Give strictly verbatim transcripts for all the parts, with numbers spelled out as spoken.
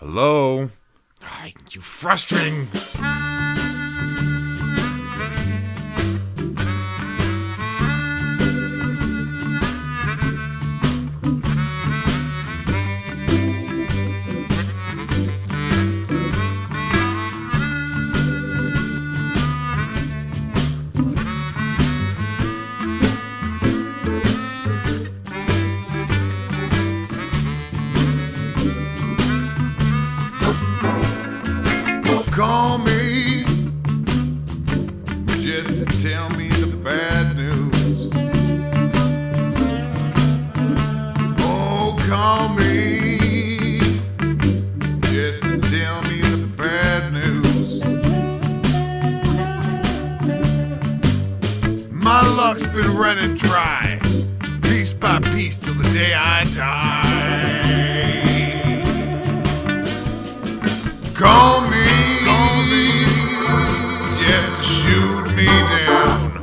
Hello? Ay, you frustrating. Call me just to tell me the bad news. Oh, call me just to tell me the bad news. My luck's been running dry, piece by piece till the day I die. Call me just to shoot me down.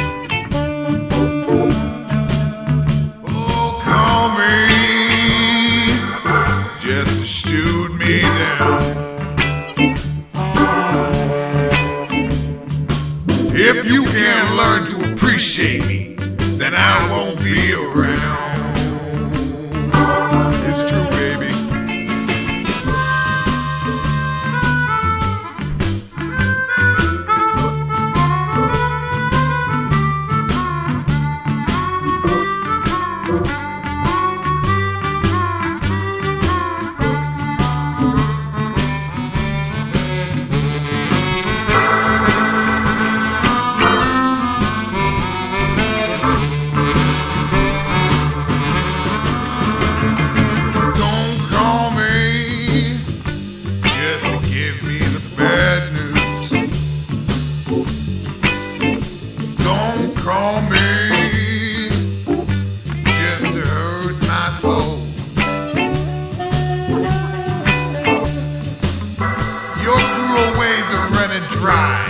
Oh, call me just to shoot me down. If you can't learn to appreciate me, then I won't be around. It's true, baby. Call me just to hurt my soul. Your cruel ways are running dry.